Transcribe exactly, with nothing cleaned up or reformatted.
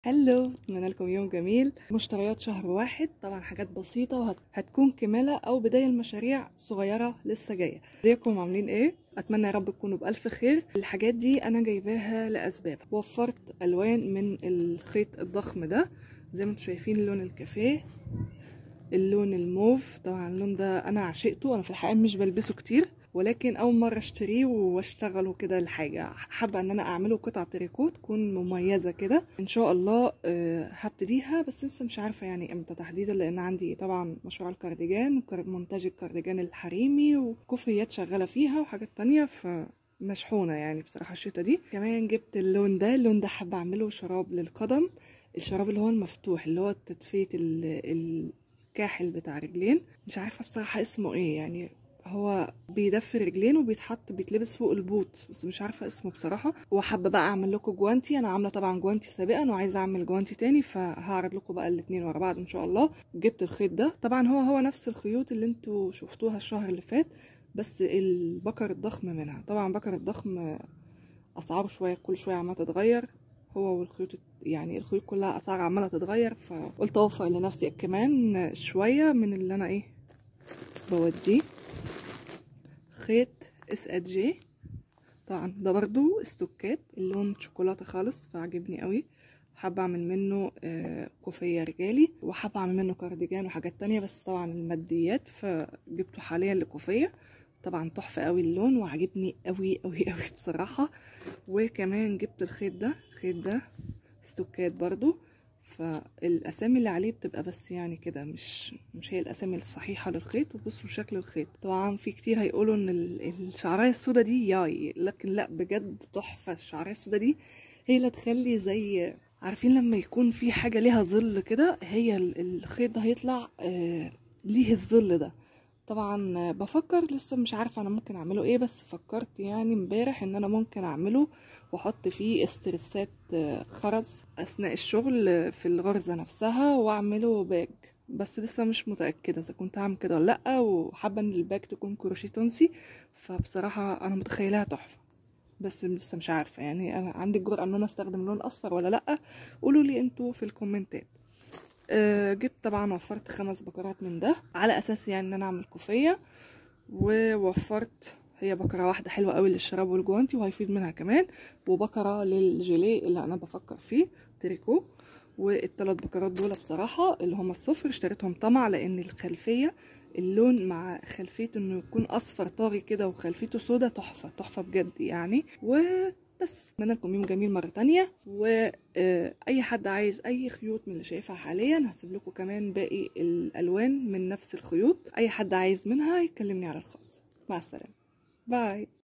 هلو، اتمنى لكم يوم جميل. مشتريات شهر واحد، طبعا حاجات بسيطه وهتكون كماله او بدايه المشاريع صغيره لسه جايه. ازيكم عاملين ايه؟ اتمنى يا رب تكونوا بالف خير. الحاجات دي انا جايباها لاسباب. وفرت الوان من الخيط الضخم ده، زي ما انتم شايفين لون الكافيه، اللون الموف. طبعا اللون ده انا عشقته. انا في الحقيقه مش بلبسه كتير، ولكن اول مره اشتريه واشتغله كده لحاجه. حابه ان انا اعمله قطعه تريكو تكون مميزه كده ان شاء الله. أه هبتديها، بس لسه مش عارفه يعني امتى تحديدا، لان عندي طبعا مشروع الكارديجان، مونتاج الكارديجان الحريمي، وكوفيات شغاله فيها وحاجات تانية، ف مشحونه يعني بصراحه الشتا دي. كمان جبت اللون ده اللون ده حابه اعمله شراب للقدم، الشراب اللي هو المفتوح، اللي هو تدفيه الكاحل بتاع رجلين. مش عارفه بصراحه اسمه ايه، يعني هو بيدفي رجلين وبيتحط بيتلبس فوق البوت، بس مش عارفه اسمه بصراحه. وحابه بقى اعمل لكم جوانتي. انا عامله طبعا جوانتي سابقا وعايزه اعمل جوانتي تاني، فهعرض لكم بقى الاثنين ورا بعض ان شاء الله. جبت الخيط ده، طبعا هو هو نفس الخيوط اللي انتوا شفتوها الشهر اللي فات، بس البكر الضخم منها. طبعا بكر الضخم اسعاره شويه كل شويه عماله تتغير، هو والخيوط يعني الخيوط كلها اسعار عماله تتغير، فقلت اوفر لنفسي كمان شويه من اللي انا ايه بوديه. خيط اس ات جي، طبعا ده برضو استوكات، اللون شوكولاته خالص فعجبني قوي. حابه اعمل منه كوفيه رجالي، وحابه اعمل منه كارديجان وحاجات تانية، بس طبعا الماديات فجبته حاليا لكوفيه. طبعا تحفه قوي اللون وعجبني قوي قوي قوي بصراحه. وكمان جبت الخيط ده، الخيط ده استوكات برضو، فالاسامي اللي عليه بتبقى بس يعني كده، مش مش هي الاسامي الصحيحه للخيط. وبصوا شكل الخيط. طبعا في كتير هيقولوا ان الشعرايه السودا دي ياي، لكن لا بجد تحفه. الشعرايه السودا دي هي اللي تخلي، زي عارفين لما يكون في حاجه ليها ظل كده، هي الخيط ده هيطلع آه ليه الظل ده. طبعا بفكر لسه مش عارفه انا ممكن اعمله ايه، بس فكرت يعني امبارح ان انا ممكن اعمله واحط فيه استرسات خرز اثناء الشغل في الغرزه نفسها، واعمله باج. بس لسه مش متاكده اذا كنت هعمل كده ولا لا، وحابه ان الباج تكون كروشيه تونسي، فبصراحه انا متخيلها تحفه، بس لسه مش عارفه يعني. انا عندي الجرأه ان انا استخدم لون اصفر ولا لا؟ قولوا لي انتوا في الكومنتات. أه جبت طبعا، وفرت خمس بكرات من ده على اساس يعني ان انا اعمل كوفيه. ووفرت هي بكره واحده حلوه قوي للشراب والجوانتي وهيفيد منها كمان، وبكره للجيليه اللي انا بفكر فيه تريكو. والثلاث بكرات دول بصراحه اللي هم الصفر اشتريتهم طمع، لان الخلفيه اللون مع خلفيه انه يكون اصفر طاغي كده وخلفيته سودا تحفه تحفه بجد يعني. و بس اتمنى لكم يوم جميل مره تانية. واي حد عايز اي خيوط من اللي شايفها حاليا، هسيب لكم كمان باقي الالوان من نفس الخيوط. اي حد عايز منها يكلمني على الخاص. مع السلامه، باي.